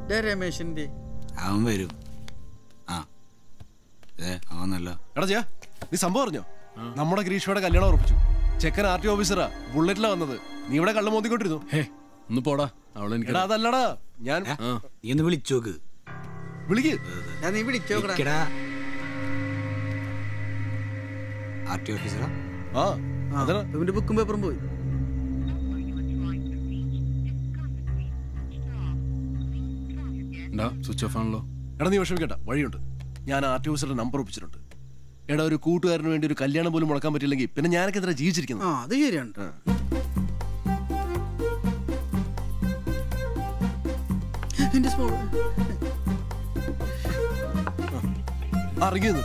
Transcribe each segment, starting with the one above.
രമേശിന്റെ അവൻ വരും. ആ അവന്നല്ല. എടാ ചെയ്യാ നീ സംഭവം അറിഞ്ഞോ? നമ്മുടെ ഗ്രീഷ്മയുടെ കല്യാണം ഉറപ്പിച്ചു. ചെക്കൻ ആർടി ഓഫീസറാ, ബുള്ളറ്റിലാ വന്നത്. നീ ഇവിടെ കള്ളു മോന്തിക്കൊണ്ടിരുന്നു. ഒന്ന് പോടാ. അവളെനിക്ക് അതല്ലടാ ഞാൻ നീ ഒന്ന് വിളിച്ചോക്ക്. വിളിക്ക്. നീ വിളിച്ചോക്കടാ. ആർടി ഓഫീസറാ? ഇവന്റെ ബുക്കും പേപ്പറും പോയി. സ്വിച്ച് ഓഫ് ആണല്ലോ. എടാ നീ വിഷമിക്കട്ട, വഴിയുണ്ട്. ഞാൻ ആർടി ഓഫീസറുടെ നമ്പർ ഒപ്പിച്ചിട്ടുണ്ട്. എടാ ഒരു കൂട്ടുകാരന് വേണ്ടി ഒരു കല്യാണം പോലും മുടക്കാൻ പറ്റില്ലെങ്കിൽ പിന്നെ ഞാനൊക്കെ എത്ര ജീവിച്ചിരിക്കുന്നു. അത് ശരിയാണ്. അറിയുന്നു.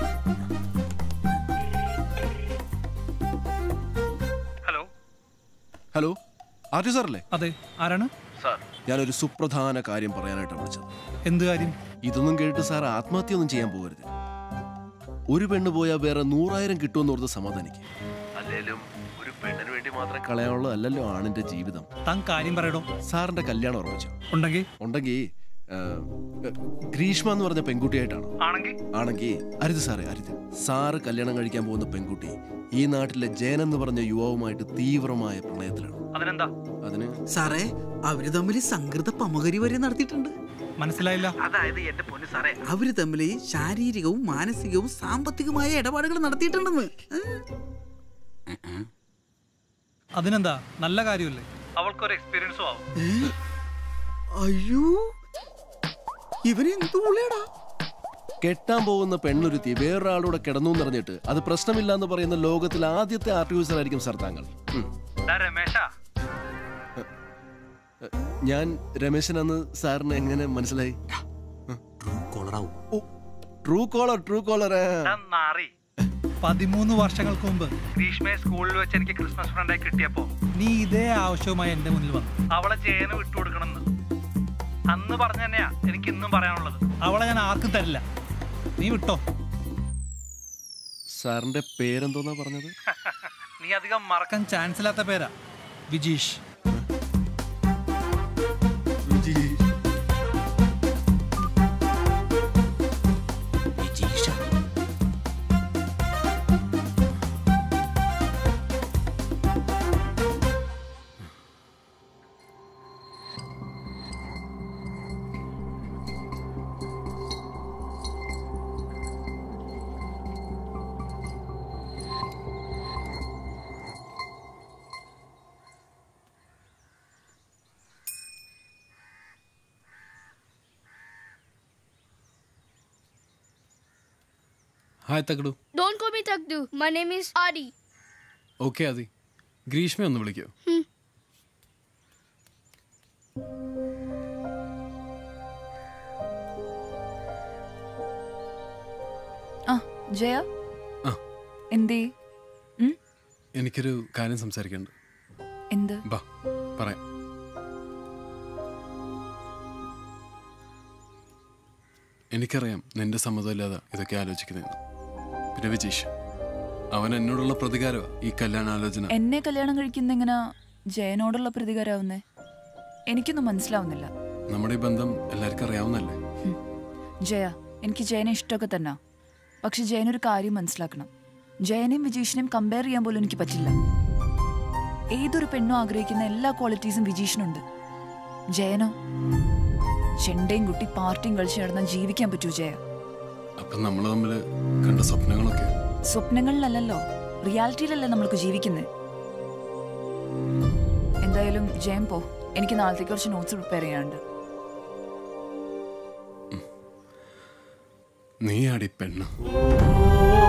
ഹലോ ഹലോ ആർടി സാറല്ലേ? അതെ, ആരാണ്? ഞാനൊരു സുപ്രധാന കാര്യം പറയാനായിട്ടാണ് വിളിച്ചത്. എന്ത് കാര്യം? ഇതൊന്നും കേട്ടിട്ട് സാർ ആത്മഹത്യ ഒന്നും ചെയ്യാൻ പോകരുത്. ഒരു പെണ്ണ് പോയാൽ വേറെ 100,000 കിട്ടുമെന്ന് ഓർത്ത് സമാധാനിക്കും. അല്ലേലും ഒരു പെണ്ണിന് വേണ്ടി മാത്രം കളയാനുള്ളതല്ലോ ആണിന്റെ ജീവിതം. താൻ കാര്യം പറയടോ. സാറിന്റെ കല്യാണം ഉറപ്പിച്ചു. ഉണ്ടെങ്കിൽ ഗ്രീഷ്മ എന്ന് പറഞ്ഞ പെൺകുട്ടിയായിട്ടാണ്. ആണെങ്കിൽ അരുത് സാറേ, അരുത്. സാറ് കല്യാണം കഴിക്കാൻ പോകുന്ന പെൺകുട്ടി ഈ നാട്ടിലെ ജയൻ എന്ന് പറഞ്ഞ യുവാവുമായിട്ട് തീവ്രമായ പ്രണയത്തിലാണ്. അതിന് സാറേ അവര് തമ്മിൽ സംകൃത പമകരി വരെ നടത്തിയിട്ടുണ്ട്. മനസ്സിലായില്ല. അതായത് എന്റെ പൊന്നു സാറേ, അവര് തമ്മിൽ ശാരീരികവും മാനസികവും സാമ്പത്തികമായ ഇടപാടുകൾ നടത്തിയിട്ടുണ്ടെന്ന്. അതിനെന്താ, നല്ല കാര്യമല്ലേ? അവൾക്കൊരു എക്സ്പീരിയൻസും ആവും. അയ്യോ ഇവനെന്തുള്ളേടാ. കെട്ടാൻ പോകുന്ന പെണ്ണൊരുത്തി വേറൊരാളൂടെ കിടന്നു എന്നറിഞ്ഞിട്ട് അത് പ്രശ്നമില്ല എന്ന് പറയുന്ന ലോകത്തിലെ ആദ്യത്തെ ആർട്ടി യൂസർ ആയിരിക്കും സാർ താങ്കൾ. ഞാൻ രമേശനാന്ന് സാറിന് എങ്ങനെ മനസ്സിലായി? ട്രൂ കോളർ 13 വർഷങ്ങൾക്ക് മുമ്പ് ഗ്രീഷ്മയെ സ്കൂളിൽ വെച്ച് എനിക്ക് ക്രിസ്മസ് ഫ്രണ്ടായി കിട്ടിയപ്പോ നീ ഇതേ ആവശ്യവുമായി എന്റെ മുന്നിൽ വന്നു. അവളെ ജയന് വിട്ടുകൊടുക്കണമെന്ന് അന്ന് പറഞ്ഞു തന്നെയാ എനിക്ക് ഇന്നും പറയാനുള്ളത്. അവളെ ഞാൻ ആർക്കും തരില്ല, നീ വിട്ടോ. സാറിന്റെ പേരെന്തോന്നാ പറഞ്ഞത്? നീ അധികം മറക്കാൻ ചാൻസ് ഇല്ലാത്ത പേരാ, Vijeesh. Hi Takdu. Don't call me Takdu. My name is Adi. Okay Adi. Greeshma ഒന്ന് വിളിക്കോ? ജയ എന്തേ? എനിക്കൊരു കാര്യം സംസാരിക്കണ്ട്. എന്ത്? ബാ പറയാം. എനിക്കറിയാം നിന്റെ സമ്മതമില്ലാതെ ഇതൊക്കെ ആലോചിക്കുന്നതെന്ന്. പിന്നെ വിജീഷ്, അവൻ എന്നോടുള്ള പ്രതികാരമാണ് ഈ കല്യാണാലോചന. എന്നെ കല്യാണം കഴിക്കുന്ന എങ്ങനെ ജയനോടുള്ള പ്രതികാരാവുന്നേ? എനിക്കൊന്നും മനസ്സിലാവുന്നില്ല. നമ്മുടെ ഈ ബന്ധം എല്ലാവർക്കും അറിയാവുന്നല്ലേ? ജയ, എനിക്ക് ജയനെ ഇഷ്ടമൊക്കെ തന്നെ. പക്ഷെ ജയനൊരു കാര്യം മനസ്സിലാക്കണം. ജയനെയും വിജീഷിനെയും കമ്പയർ ചെയ്യാൻ പോലും എനിക്ക് പറ്റില്ല. ഏതൊരു പെണ്ണും ആഗ്രഹിക്കുന്ന എല്ലാ ക്വാളിറ്റീസും വിജീഷിനുണ്ട്. ജയനോ ചെണ്ടയും കുട്ടി പാർട്ടിയും കളിച്ച് നടന്നാൽ ജീവിക്കാൻ പറ്റൂ ജയ? അപ്പൊ നമ്മൾ തമ്മിൽ കണ്ട സ്വപ്നങ്ങളൊക്കെ സ്വപ്നങ്ങളിലല്ലോ, റിയാലിറ്റിയിലല്ലേ നമ്മൾക്ക് ജീവിക്കുന്നത്. എന്തായാലും ജയം പോ, എനിക്ക് നാളത്തേക്ക് കുറച്ച് നോട്ട്സ് പ്രിപ്പയർ ചെയ്യാനുണ്ട്. നീ അടി പെണ്ണ്.